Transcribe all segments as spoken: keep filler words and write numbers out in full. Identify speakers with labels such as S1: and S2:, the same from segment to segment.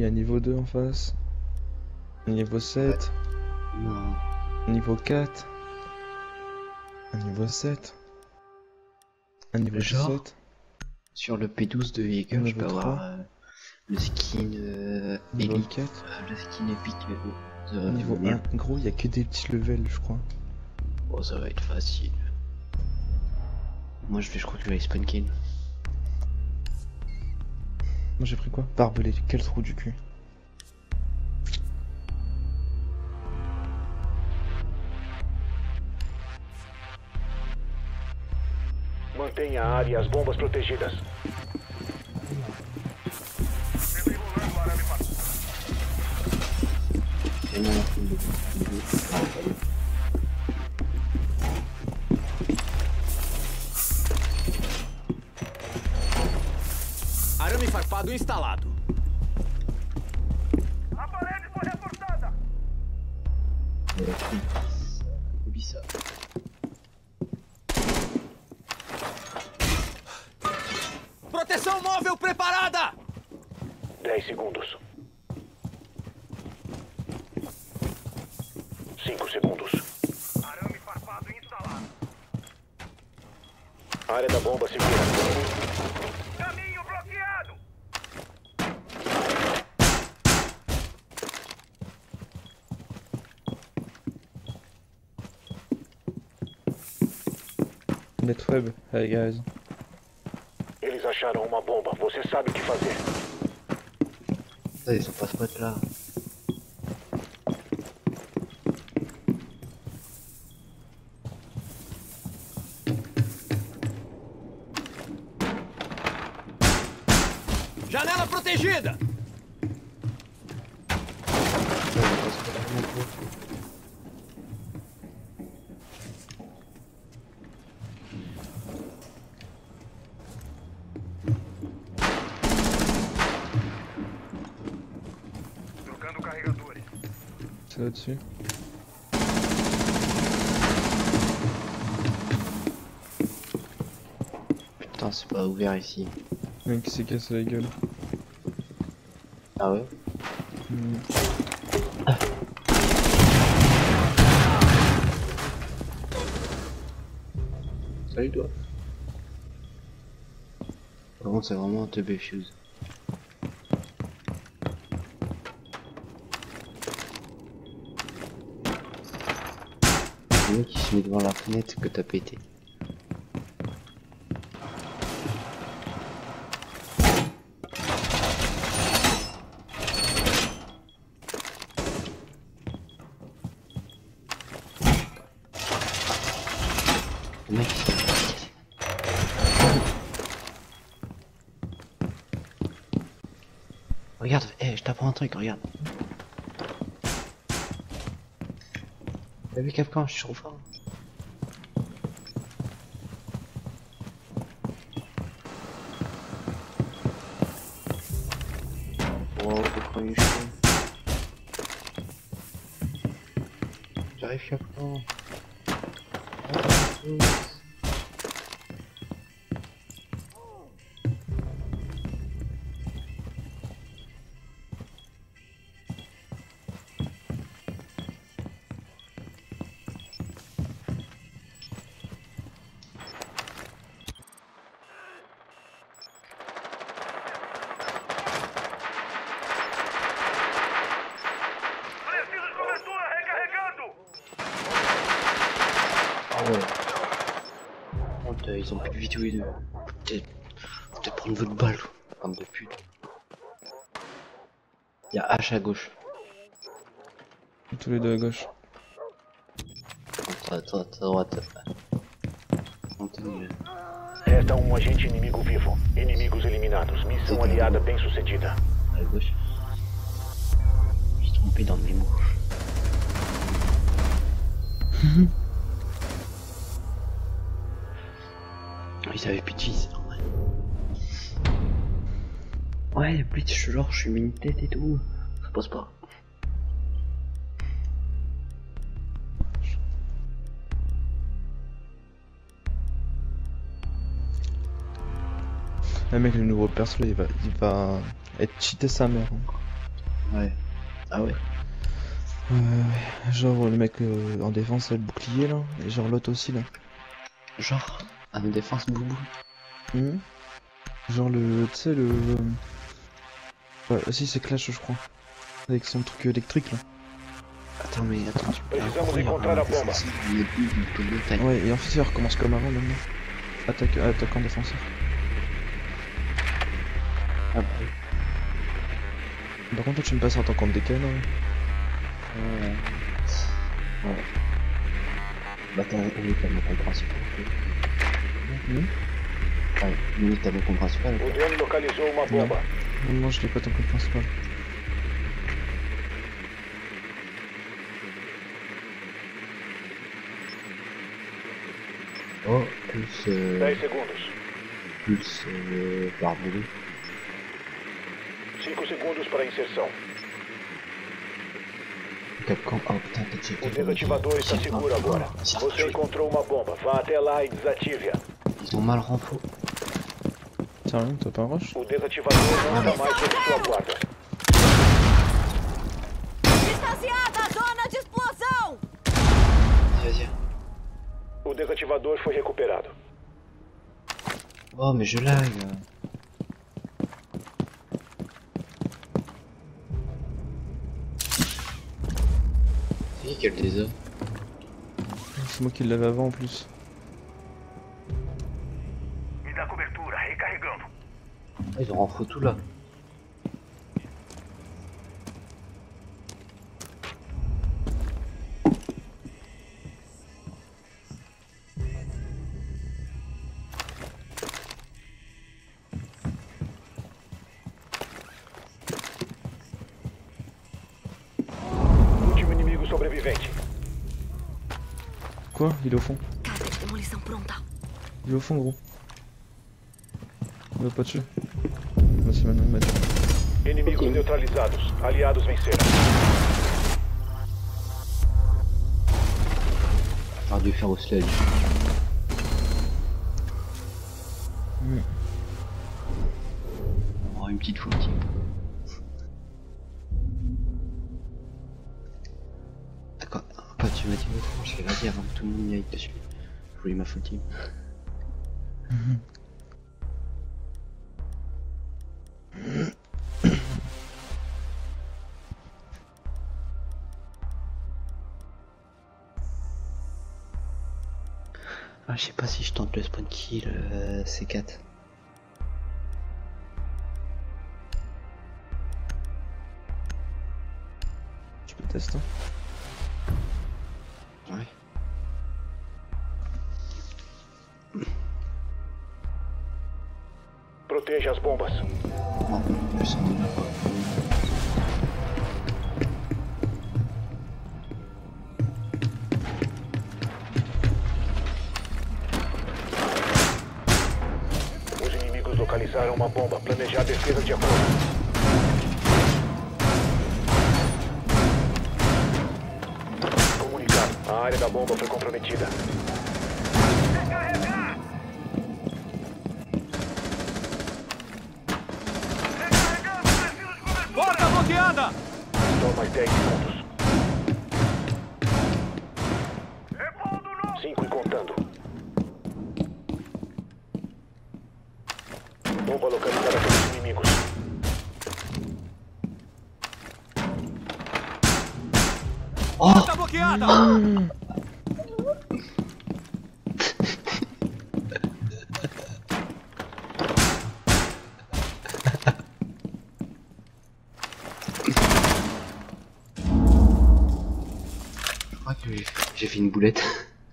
S1: y a un niveau deux en face. Un niveau sept.
S2: Non.
S1: Un niveau quatre. Un niveau sept. Un niveau
S2: Genre,
S1: sept.
S2: sur le P douze de Jaeger, je
S1: Niveau
S2: peux
S1: trois.
S2: avoir euh, le skin euh,
S1: Niveau
S2: Elite,
S1: quatre.
S2: euh, le skin épique euh, de
S1: Niveau
S2: merde.
S1: un. Gros, il y a que des petits levels, je crois.
S2: Oh, ça va être facile. Moi, je vais, je crois que je vais aller spawn kill.
S1: Moi j'ai pris quoi? Barbelé, quel trou du cul.
S3: Mantenha a área e as bombas protegidas.
S2: C'est mon film de- Ah, salut.
S4: Arame farpado instalado.
S3: A parede foi reforçada.
S2: Euh, Ubisoft. Ubisoft.
S4: Proteção móvel preparada!
S3: dez segundos. cinco segundos. Arame farpado instalado. Área da bomba segura. Caminho bloqueado.
S1: Netweb, hey guys.
S3: Eles acharam uma bomba. Você sabe o que fazer.
S2: Ça, ils sont pas spots là.
S4: Janela protegida!
S2: Ça, ils sont pas spots là non plus.
S3: Trocando carregadores.
S1: C'est là-dessus.
S2: Putain, c'est pas ouvert ici.
S1: Le mec qui s'est cassé la gueule.
S2: Ah ouais?
S1: Hmm.
S2: Salut toi. Par contre, c'est vraiment un teubé fuse. Le mec qui se met devant la fenêtre que t'as pété. Le mec qui se met... Regarde, eh, je t'apprends un truc, regarde. T'as vu Capcom, je suis trop fort. Oh, le premier chaud. J'arrive Capcom. Oh,
S3: Preciso de cobertura. Recarregando.
S2: Ah ouais. Oh, putain, ils ont plus de vie tous les deux. Peut-être peut-être prendre votre balle, bande de pute. Y'a H à gauche.
S1: Tous les deux à gauche.
S2: À droite, à droite. Continue.
S3: Resta um agente inimigo vivo. Inimigos eliminados. Missão aliada bem sucedida.
S2: À gauche. Je suis trompé dans mes mots. Ils avaient plus de vie, c'est normal. Ouais, Blitz, genre, je suis mis une tête et tout. Ça passe pas.
S1: Le mec, le nouveau perso, il va, il va être cheaté sa mère. Hein.
S2: Ouais. Ah ouais.
S1: Euh, genre le mec euh, en défense a le bouclier là, et genre l'autre aussi là.
S2: Genre, à nos défenses, boubou.
S1: Hmm. Genre le, tu sais le... Ouais, si c'est Clash je crois. Avec son truc électrique là.
S2: Attends, mais attends, tu peux
S3: Precisamos encontrar a bomba.
S2: On est plus du tout de taille.
S1: Ouais, et en fait ça recommence comme avant maintenant. Attaque, attaquant défenseur.
S2: Ah bah
S1: Par contre toi tu me passes en tant qu'en décalé hein.
S2: ouais. Ouais. Bah t'as limite à mon compte principal.
S1: Hmm.
S2: Ouais, limite à mon compte principal.
S3: O drone localizou uma bomba.
S1: Non, non, je l'ai pas ton compte principal.
S2: Oh, plus euh,
S3: dez segundos.
S2: plus euh, barbelé.
S3: cinco segundos para a inserção.
S2: Capcom, oh putain, t'as checké.
S3: O desativador está seguro agora. Você encontrou uma bomba. Vá até lá e desative-a.
S2: Ils ont mal renfo.
S1: Sérieux, t'as pas un rush?
S3: O desativador não está mais sob sua guarda.
S5: Distanciada a zona de explosão!
S2: Vas-y.
S3: O desativador foi recuperado.
S2: Oh, mais je lag. C'est qui le désert?
S1: C'est moi qui l'avais avant en plus.
S3: Me dá cobertura, recarregando.
S2: Ah, ils ont renfo tout là.
S3: Último inimigo sobrevivente.
S1: Quoi? Il est au fond.
S5: Casa de demolição pronta.
S1: Il est au fond gros. On va pas dessus. Vas-y maintenant il m'a dit.
S3: Inimigos neutralizados. Aliados venceram.
S2: J'aurais dû faire au sledge.
S1: Mm.
S2: Oh, une petite full team. D'accord, quand tu m'as dit autrement, je fais vas-y avant que tout le monde y aille dessus. Je voulais ma full team. Ah, je sais pas si je tente le spawn kill euh, C quatre.
S1: Tu peux tester.
S2: Ouais.
S3: Proteja as bombas.
S2: Non, je sens déjà pas.
S3: Os inimigos localizaram uma bomba. Planejar a defesa de acordo. Comunicado. A área da bomba foi comprometida.
S4: Porta bloqueada!
S3: Só mais dez segundos. Cinco e contando. Bomba localizada pelos inimigos.
S4: Porta bloqueada!
S2: Je crois que j'ai- j'ai fait une boulette.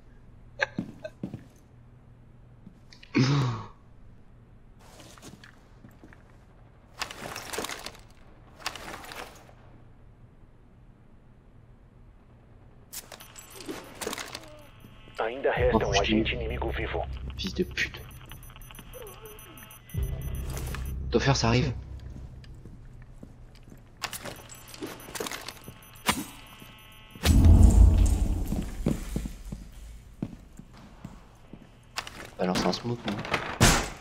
S3: Ainda resta
S2: Oh,
S3: um
S2: puxa.
S3: agente inimigo vivo.
S2: Fils de pute. Toffer, ça arrive. Balance un smoke, non?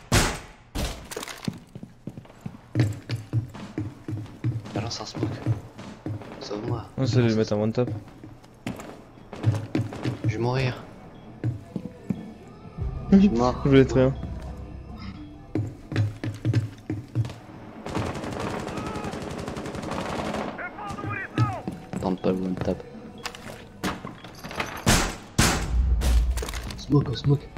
S2: Balance un smoke. Sauve-moi.
S1: On essaie de le mettre en one tap.
S2: Je vais mourir. Je suis mort.
S1: Je voulais être rien.
S2: Tente pas le one tap. Smoke, oh smoke.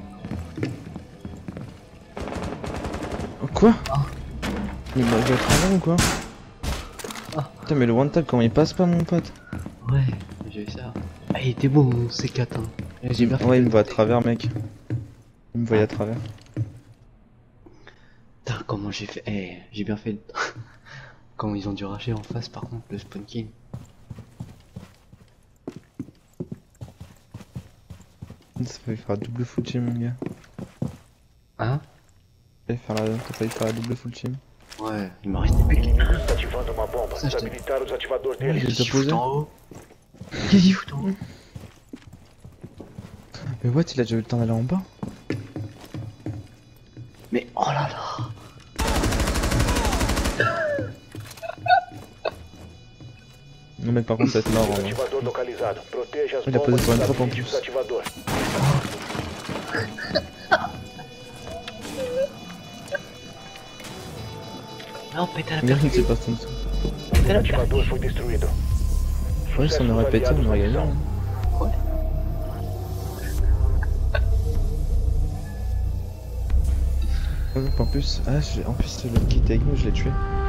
S1: Oh, quoi?
S2: Ah.
S1: Mais il m'a vu à travers ou quoi?
S2: Ah.
S1: Putain, mais le one tap, comment il passe pas, mon pote?
S2: Ouais, j'ai vu ça. Ah, il était beau mon C quatre. Hein. J'ai bien fait.
S1: Ouais, il me voit à travers, mec. Il me voyait à travers.
S2: Putain, comment j'ai fait. Eh, j'ai bien fait. Comment ils ont dû racher en face, par contre, le spawn kill.
S1: Ça fait faire la double full team, mon gars.
S2: Hein?
S1: T'as failli faire la, t'as failli faire la double full team.
S2: Ouais, il m'a resté plus que
S3: Inimigos ativando uma bomba.
S2: Ça, je te-
S3: Desabilitar os ativadores
S1: Ouais,
S3: deles.
S1: j'ai
S2: Qu'est-ce
S1: déjà
S2: qu'il fout
S1: posé.
S2: en haut? Qu'est-ce qu'il fout en haut?
S1: Mais what, il a déjà eu le temps d'aller en bas?
S2: Mais oh là là!
S1: Non, mais par contre, ça va être mort en vrai.
S3: Ativador localizado. Proteja as
S1: Il a posé
S3: bombas
S1: sur
S3: e
S1: une trappe en
S3: desabilite
S1: plus.
S3: os ativadores.
S2: Non, pète à la
S1: Regarde, il s'est
S2: percute!
S1: passé en dessous.
S3: O ativador foi destruído.
S1: Ouais, si on aurait pété, on aurait gagné. hein.
S2: Ouais.
S1: Ouais, En plus, ah, j'ai- en plus, le kit avec nous, je l'ai tué.